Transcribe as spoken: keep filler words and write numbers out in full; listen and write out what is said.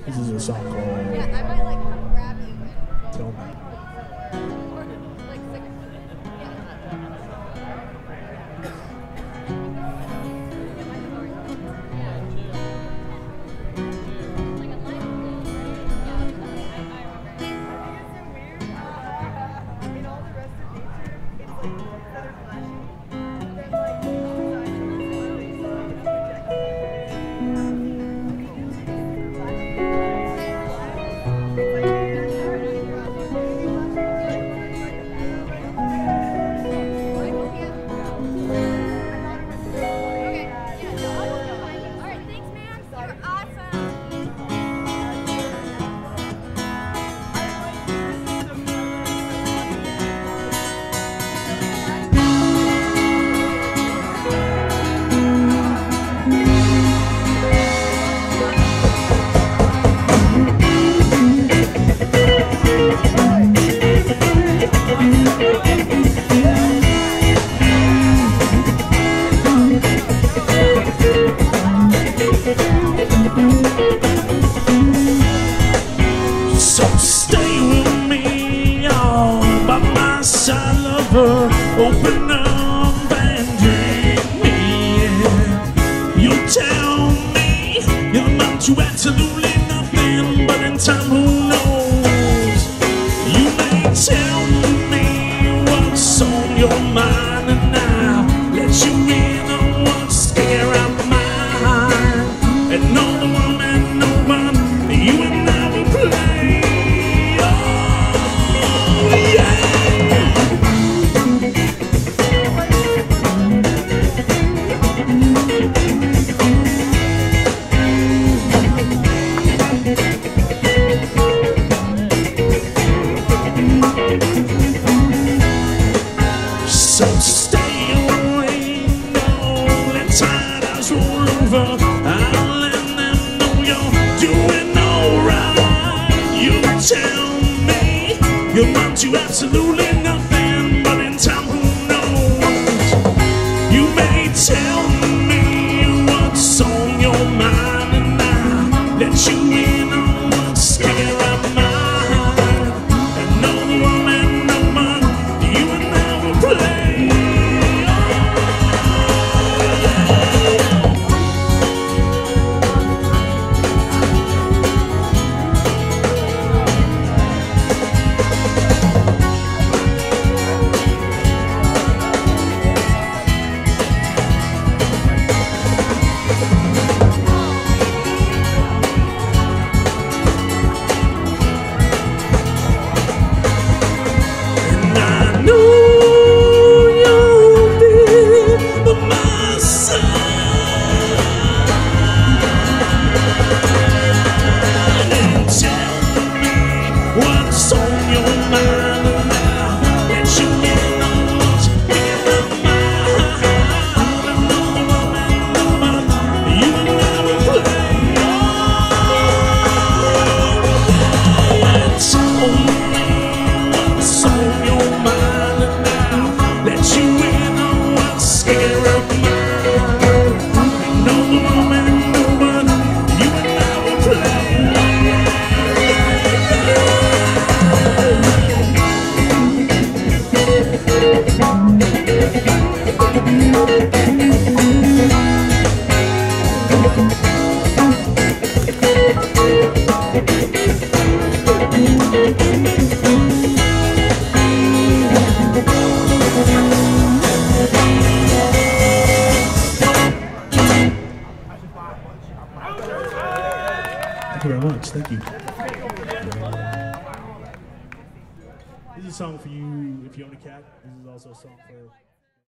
This is a song called Yeah, I might like come grab you. Tell Me. Or like sing it. So stay with me, all by my side, lover. Open up and drink me in. You tell me you're amount to absolutely nothing, but in time, who knows? You may tell me what's on your mind, and I'll let you in on what's scared out of mine. And no woman, no one, you and I will play. So stay away, don't let tide eyes roll over. I'll let them know you're doing alright. You tell me you're not to absolutely nothing, but in time, who knows? You may tell me what's on your mind, and I'll let you in on what's scared out of mine. And no woman, no man, you and I will play. What's on your mind, and I'll let you in on what's in my mind. And no woman, no man, you and I will play. Tell me what's on your mind, and I'll let you in on what's scared of mine. And no woman, no man, you and I will play. Thank you very much. Thank you. This is a song for you if you own a cat. This is also a song for